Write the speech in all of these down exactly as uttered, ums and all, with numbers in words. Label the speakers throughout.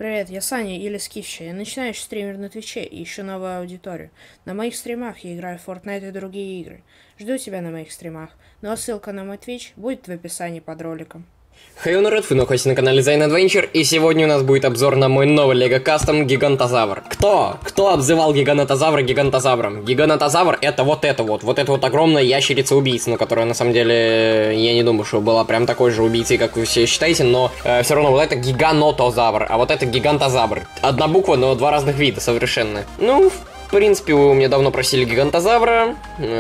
Speaker 1: Привет, я Саня или Скифча. Я начинающий стример на Твиче и ищу новую аудиторию. На моих стримах я играю в Fortnite и другие игры. Жду тебя на моих стримах. Ну а ссылка на мой Twitch будет в описании под роликом.
Speaker 2: Хей, народ, вы находитесь на канале Zain Adventure, и сегодня у нас будет обзор на мой новый Лего Кастом Гигантозавр. Кто? Кто обзывал Гигантозавра гигантозавром? Гигантозавр это вот это вот, вот это вот огромная ящерица-убийца, ну, которая на самом деле, я не думаю, что была прям такой же убийцей, как вы все считаете, но э, все равно вот это гиганотозавр, а вот это гигантозавр. Одна буква, но два разных вида совершенно. Ну, в принципе, вы у меня давно просили гигантозавра,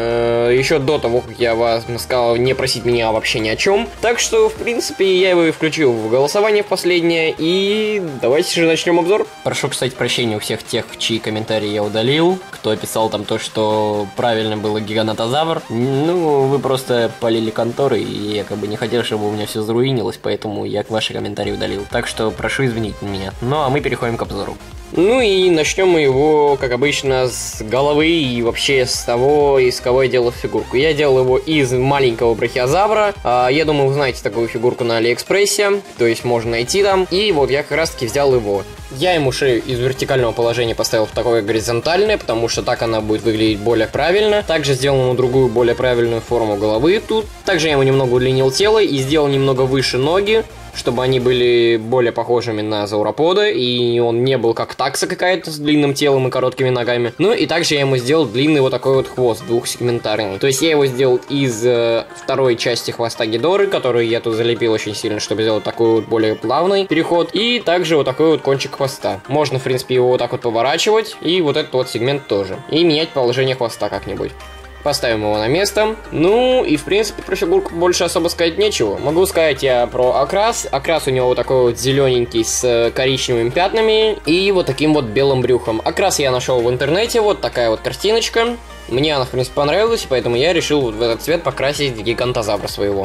Speaker 2: э, еще до того, как я вас сказал не просить меня вообще ни о чем. Так что, в принципе, я его и включил в голосование в последнее, и давайте же начнем обзор. Прошу, кстати, прощения у всех тех, чьи комментарии я удалил, кто писал там то, что правильно было гигантозавр. Ну, вы просто полили конторы, и я как бы не хотел, чтобы у меня все заруинилось, поэтому я ваши комментарии удалил. Так что прошу извинить меня. Ну, а мы переходим к обзору. Ну и начнем мы его, как обычно, с головы и вообще с того, из кого я делал фигурку. Я делал его из маленького брахиозавра. Я думаю, вы знаете такую фигурку на Алиэкспрессе, то есть можно найти там. И вот я как раз таки взял его. Я ему шею из вертикального положения поставил в такое горизонтальное, потому что так она будет выглядеть более правильно. Также сделал ему другую, более правильную форму головы тут. Также я ему немного удлинил тело и сделал немного выше ноги, чтобы они были более похожими на зауропода, и он не был как такса какая-то с длинным телом и короткими ногами. Ну и также я ему сделал длинный вот такой вот хвост, двухсегментарный. То есть я его сделал из э, второй части хвоста Гидоры, которую я тут залепил очень сильно, чтобы сделать такой вот более плавный переход, и также вот такой вот кончик хвоста. Можно, в принципе, его вот так вот поворачивать, и вот этот вот сегмент тоже. И менять положение хвоста как-нибудь. Поставим его на место. Ну, и в принципе про фигурку больше особо сказать нечего. Могу сказать я про окрас. Окрас у него вот такой вот зелененький с коричневыми пятнами и вот таким вот белым брюхом. Окрас я нашел в интернете, вот такая вот картиночка. Мне она, в принципе, понравилась, поэтому я решил вот в этот цвет покрасить гигантозавра своего.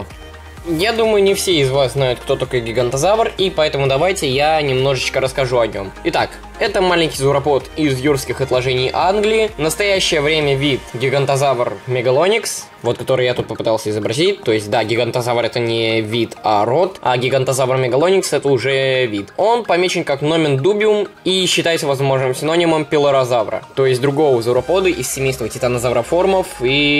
Speaker 2: Я думаю, не все из вас знают, кто такой гигантозавр, и поэтому давайте я немножечко расскажу о нем. Итак, это маленький зауропод из юрских отложений Англии. В настоящее время вид гигантозавр мегалоникс, вот который я тут попытался изобразить. То есть, да, гигантозавр это не вид, а род, а гигантозавр мегалоникс это уже вид. Он помечен как номен дубиум и считается возможным синонимом пилорозавра, то есть другого зауропода из семейства титанозавроформов.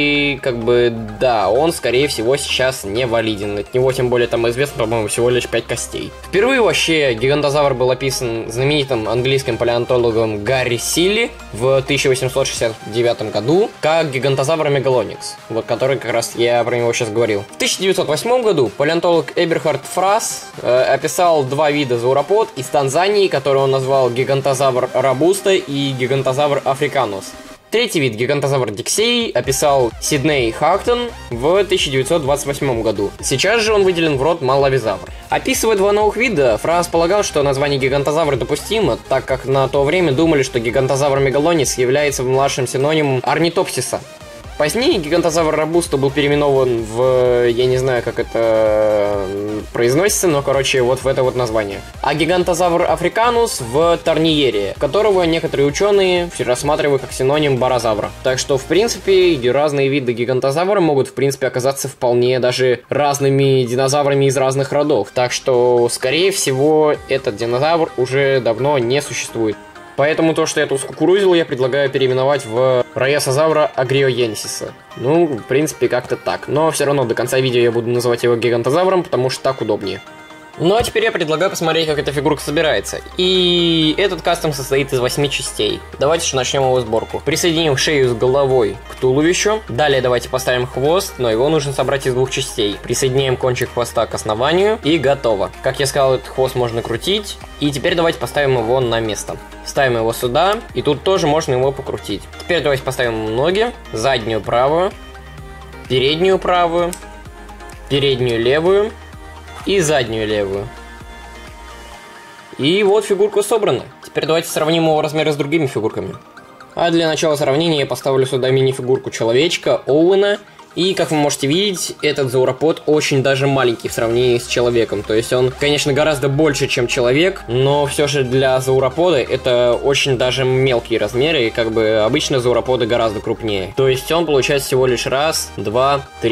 Speaker 2: И как бы, да, он скорее всего сейчас не валиден. От него тем более там известно, по-моему, всего лишь пять костей. Впервые вообще гигантозавр был описан знаменитым английским палеонтологом Гарри Силли в тысяча восемьсот шестьдесят девятом году как гигантозавр мегалоникс, вот который как раз я про него сейчас говорил. В тысяча девятьсот восьмом году палеонтолог Эберхард Фрас э, описал два вида зауропод из Танзании, которые он назвал гигантозавр робуста и гигантозавр африканус. Третий вид, гигантозавр диксей, описал Сидней Хактон в тысяча девятьсот двадцать восьмом году. Сейчас же он выделен в род малавизавр. Описывая два новых вида, Фрас полагал, что название гигантозавр допустимо, так как на то время думали, что гигантозавр мегалонис является младшим синонимом орнитопсиса. Позднее гигантозавр робуста был переименован в... я не знаю, как это произносится, но, короче, вот в это вот название. А гигантозавр африканус в Торниере, которого некоторые ученые рассматривают как синоним барозавра. Так что, в принципе, разные виды гигантозавра могут, в принципе, оказаться вполне даже разными динозаврами из разных родов. Так что, скорее всего, этот динозавр уже давно не существует. Поэтому то, что я тут скукурузил, я предлагаю переименовать в Раесозавра агриоенсиса. Ну, в принципе, как-то так. Но все равно до конца видео я буду называть его гигантозавром, потому что так удобнее. Ну а теперь я предлагаю посмотреть, как эта фигурка собирается. И этот кастом состоит из восьми частей. Давайте же начнем его сборку. Присоединим шею с головой к туловищу. Далее давайте поставим хвост, но его нужно собрать из двух частей. Присоединяем кончик хвоста к основанию и готово. Как я сказал, этот хвост можно крутить. И теперь давайте поставим его на место. Ставим его сюда, и тут тоже можно его покрутить. Теперь давайте поставим ноги, заднюю правую, переднюю правую, переднюю левую и заднюю левую. И вот фигурка собрана. Теперь давайте сравним его размеры с другими фигурками. А для начала сравнения я поставлю сюда мини-фигурку человечка Оуэна. И, как вы можете видеть, этот зауропод очень даже маленький в сравнении с человеком. То есть он, конечно, гораздо больше, чем человек, но все же для зауропода это очень даже мелкие размеры, и как бы обычно зауроподы гораздо крупнее. То есть он получается всего лишь раз, два, три,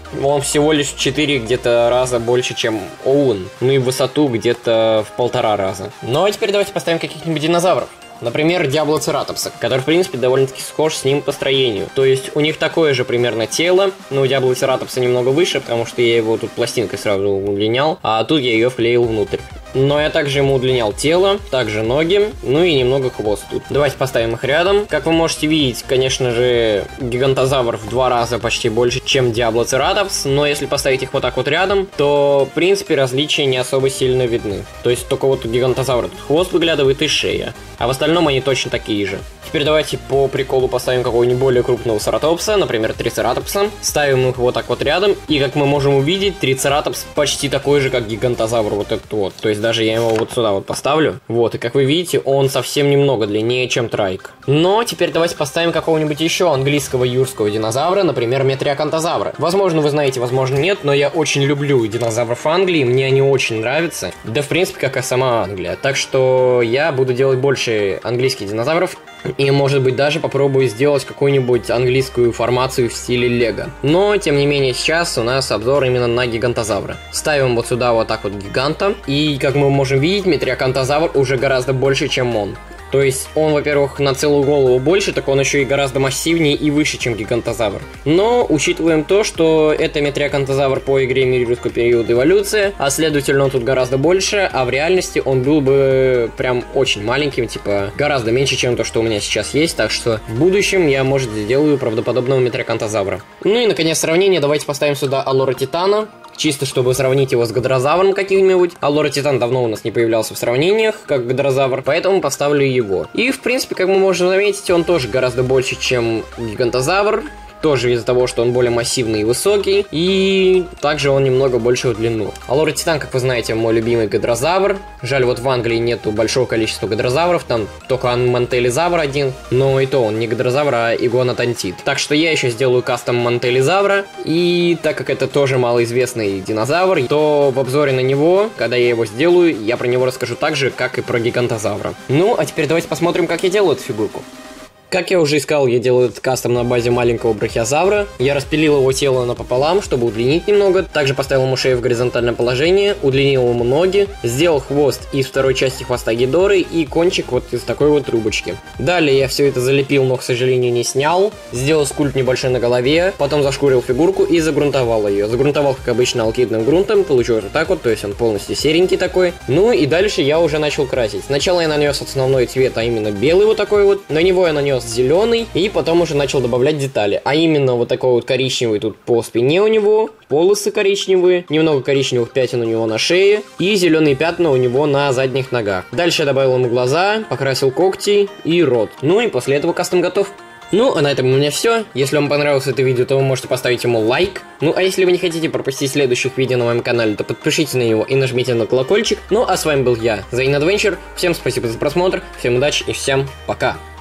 Speaker 2: Он всего лишь в четыре где-то раза больше, чем Оуэн. Ну и в высоту где-то в полтора раза. Ну а теперь давайте поставим каких-нибудь динозавров. Например, Диаблоцератопса, который, в принципе, довольно-таки схож с ним по строению. То есть у них такое же примерно тело, но у Диаблоцератопса немного выше, потому что я его тут пластинкой сразу удлинял, а тут я ее вклеил внутрь. Но я также ему удлинял тело, также ноги, ну и немного хвост тут. Давайте поставим их рядом. Как вы можете видеть, конечно же, Гигантозавр в два раза почти больше, чем Диаблоцератопс, но если поставить их вот так вот рядом, то, в принципе, различия не особо сильно видны. То есть только вот у Гигантозавра тут хвост выглядывает и шея, а в остальном они точно такие же. Теперь давайте по приколу поставим какого-нибудь более крупного Цератопса, например, Трицератопса. Ставим их вот так вот рядом, и как мы можем увидеть, Трицератопс почти такой же, как Гигантозавр, вот этот вот. То есть даже я его вот сюда вот поставлю. Вот, и как вы видите, он совсем немного длиннее, чем Трайк. Но теперь давайте поставим какого-нибудь еще английского юрского динозавра, например, Метриакантозавра. Возможно, вы знаете, возможно, нет, но я очень люблю динозавров Англии, мне они очень нравятся. Да, в принципе, как и сама Англия. Так что я буду делать больше английских динозавров. И, может быть, даже попробую сделать какую-нибудь английскую формацию в стиле Лего. Но, тем не менее, сейчас у нас обзор именно на Гигантозавра. Ставим вот сюда вот так вот гиганта. И, как мы можем видеть, Метриакантозавр уже гораздо больше, чем он. То есть он, во-первых, на целую голову больше, так он еще и гораздо массивнее и выше, чем Гигантозавр. Но учитываем то, что это Метриакантозавр по игре Мир юрского периода эволюция, а следовательно он тут гораздо больше, а в реальности он был бы прям очень маленьким, типа гораздо меньше, чем то, что у меня сейчас есть, так что в будущем я, может, сделаю правдоподобного Метриакантозавра. Ну и, наконец, сравнение, давайте поставим сюда Аллора Титана. Чисто чтобы сравнить его с Гадрозавром каким-нибудь. Аллора Титан давно у нас не появлялся в сравнениях, как Гадрозавр, поэтому поставлю его. И, в принципе, как мы можем заметить, он тоже гораздо больше, чем Гигантозавр. Тоже из-за того, что он более массивный и высокий. И также он немного больше в длину. Аллора Титан, как вы знаете, мой любимый гадрозавр. Жаль, вот в Англии нету большого количества гадрозавров. Там только Мантелизавр один. Но и то он не гадрозавр, а игуанодонтит. Так что я еще сделаю кастом Мантелизавра. И так как это тоже малоизвестный динозавр, то в обзоре на него, когда я его сделаю, я про него расскажу так же, как и про Гигантозавра. Ну, а теперь давайте посмотрим, как я делаю эту фигурку. Как я уже искал, я делаю этот кастом на базе маленького брахиозавра. Я распилил его тело напополам, чтобы удлинить немного. Также поставил ему шею в горизонтальное положение, удлинил ему ноги, сделал хвост из второй части хвоста Гидоры и кончик вот из такой вот трубочки. Далее я все это залепил, но, к сожалению, не снял. Сделал скульпт небольшой на голове, потом зашкурил фигурку и загрунтовал ее. Загрунтовал, как обычно, алкидным грунтом, получилось вот так вот, то есть он полностью серенький такой. Ну и дальше я уже начал красить. Сначала я нанес основной цвет, а именно белый вот такой вот. На него я нанес зеленый, и потом уже начал добавлять детали, а именно вот такой вот коричневый тут по спине у него, полосы коричневые, немного коричневых пятен у него на шее и зеленые пятна у него на задних ногах. Дальше я добавил ему глаза, покрасил когти и рот. Ну и после этого кастом готов. Ну, а на этом у меня все. Если вам понравилось это видео, то вы можете поставить ему лайк. Ну, а если вы не хотите пропустить следующих видео на моем канале, то подпишитесь на него и нажмите на колокольчик. Ну, а с вами был я, Зейн Адвенчер. Всем спасибо за просмотр, всем удачи и всем пока.